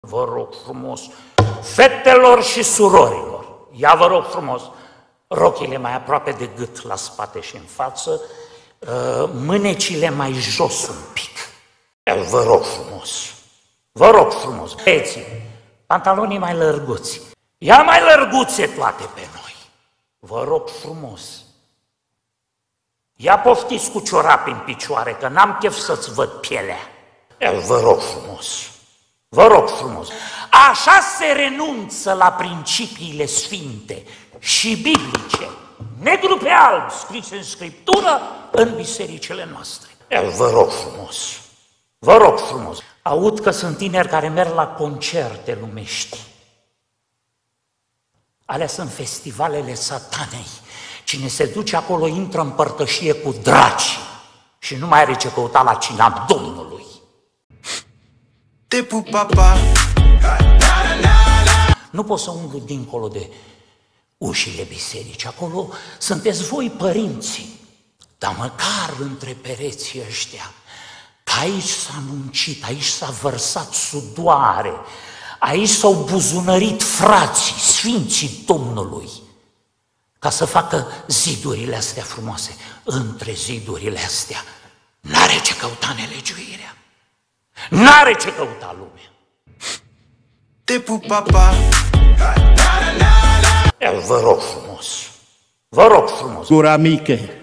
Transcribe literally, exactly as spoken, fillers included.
Vă rog frumos, fetelor și surorilor, ia vă rog frumos, rochile mai aproape de gât, la spate și în față, mânecile mai jos un pic. Vă rog frumos, vă rog frumos, băieții, pantalonii mai lărguți, ia mai lărguțe toate pe noi, vă rog frumos. Ia poftiți cu ciorapi în picioare, că n-am chef să-ți văd pielea. Vă rog frumos, vă rog frumos. Așa se renunță la principiile sfinte și biblice, negru pe alb, scrise în Scriptură, în bisericile noastre. Vă rog frumos, vă rog frumos. Aud că sunt tineri care merg la concerte lumești. Alea sunt festivalele satanei. Cine se duce acolo intră în părtășie cu draci și nu mai are ce căuta la cina Domnului. Te pup, papa. Nu pot să umblu dincolo de ușile bisericii. Acolo sunteți voi, părinții, dar măcar între pereții ăștia, că aici s-a muncit, aici s-a vărsat sudoare, aici s-au buzunărit frații, sfinții Domnului, ca să facă zidurile astea frumoase. Între zidurile astea n-are ce căuta nelegiuirea, n-are ce căuta lumea. Te pup, papa. Vă rog frumos, vă rog frumos. Gura mică.